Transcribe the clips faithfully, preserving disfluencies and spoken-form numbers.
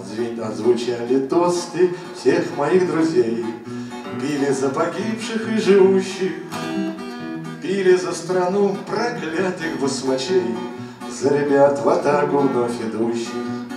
Отзвучали тосты всех моих друзей, пили за погибших и живущих, пили за страну проклятых басмачей, за ребят в атаку вновь идущих.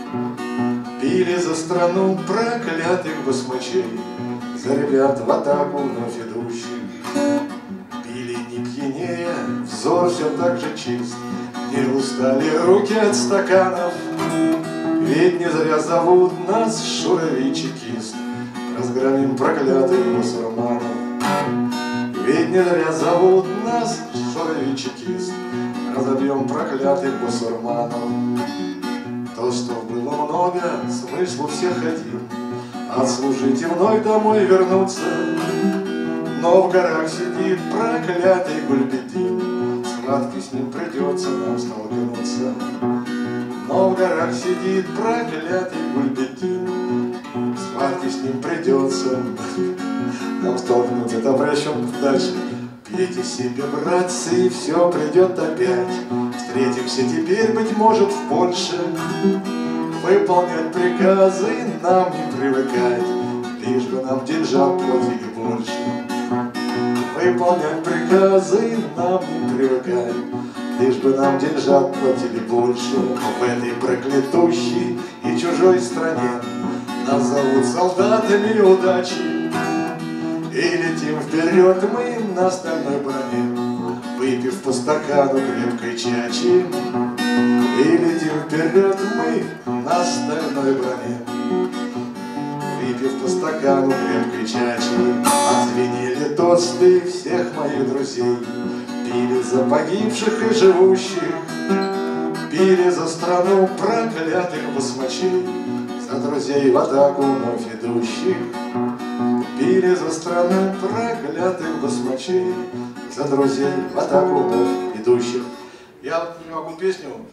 Пили за страну проклятых басмачей, за ребят в атаку вновь идущих. Пили не пьянее, взор все так же чист, не устали руки от стаканов, ведь не зря зовут нас Шурович-чекист. Разгромим проклятых мусульманов. Ведь не зря зовут нас Шурович-чекист. Разобьем проклятых мусульманов. Тостов было много, смысл у всех один: отслужить и вновь домой вернуться. Но в горах сидит проклятый Гульбедин, схватки с ним придется нам столкнуться. Но в горах сидит проклятый Гульбедин, схватки с ним придется нам столкнуться. Это обращен дальше. Пейте себе, братцы, и все придет опять. Встретимся теперь, быть может, в Польше. Выполнять приказы нам не привыкать, лишь бы нам деньжат платили больше. Выполнять приказы нам не привыкать, лишь бы нам деньжат платили больше. В этой проклятущей и чужой стране нас зовут солдатами удачи, и летим вперед мы на стальной броне, выпив по стакану крепкой чачи. И летим вперед мы на стальной броне, выпив по стакану крепкой чачи. Отзвенели тосты всех моих друзей, пили за погибших и живущих, пили за страну проклятых басмачей, за друзей в атаку вновь идущих. Пили за страну проклятых басмачей, за друзей в атаку вновь идущих. Я вот не могу песню